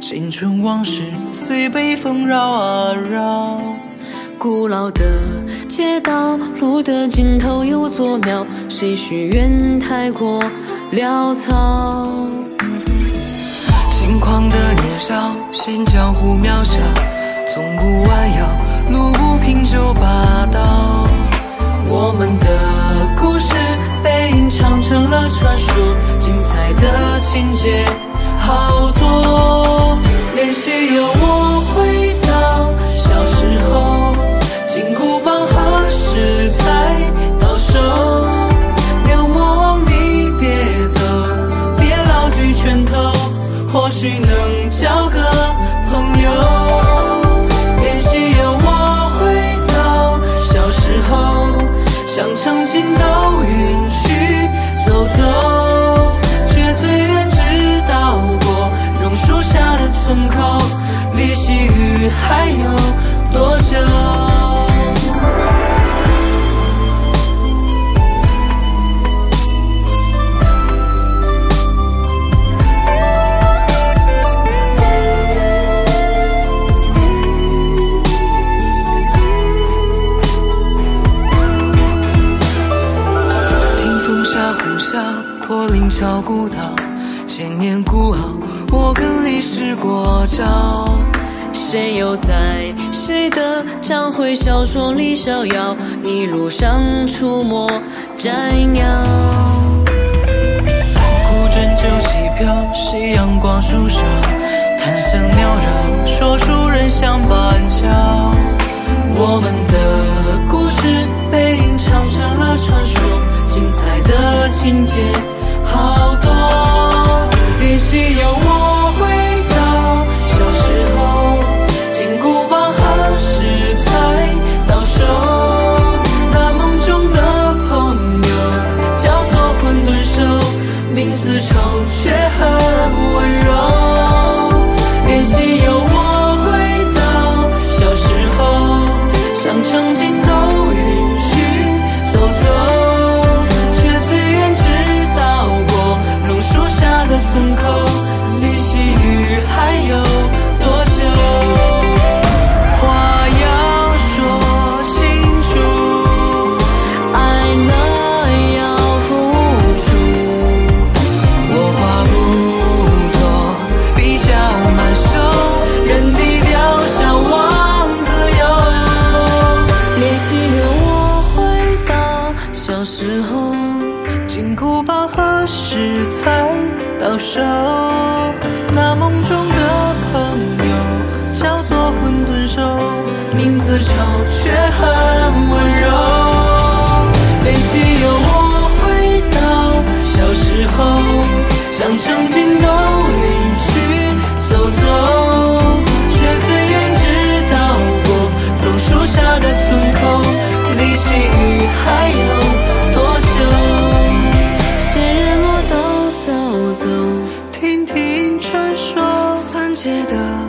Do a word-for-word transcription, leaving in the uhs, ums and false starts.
青春往事随北风绕啊绕。 古老的街道，路的尽头有座庙，谁许愿太过潦草。 轻狂的年少，信江湖渺小，从不弯腰，路不平就霸道。我们的故事被吟唱成了传说，精彩的情节好多。联系有我回到小时候，金箍棒何时才到手？牛魔王你别走，别老举拳头，或许能交个朋友。联系有我回到小时候，想曾经都允许走走，却最远只到过榕树下的村口，离细雨还有多久？驼铃敲古道，千年古豪，我跟历史过招。 谁又在谁的章回小说里逍遥，一路上出没摘鸟。 古镇酒旗飘，夕阳光树梢，檀香缭绕，说书人相伴桥。我们的故事被吟唱成了传说，精彩的情节好多。联系有我回到小时候，金箍棒何时才到手？那梦中的朋友叫做混沌手，名字丑却很温柔。联系有我回到小时候，想曾经都允许走走，却最远只到过榕树下的村口，离细雨还有多久？话要说清楚， 爱了要付出， 我话不多，比较慢熟，人低调向往自由。 联系有我回到小时候， 金箍棒何时才到手？那梦中的朋友叫做混沌手，名字丑却很温柔。联系有我回到小时候，想曾经都允许走走，却最远只到过榕树下的村口，离细雨还有多久？ 谁日落都走走， 听听传说， 三界的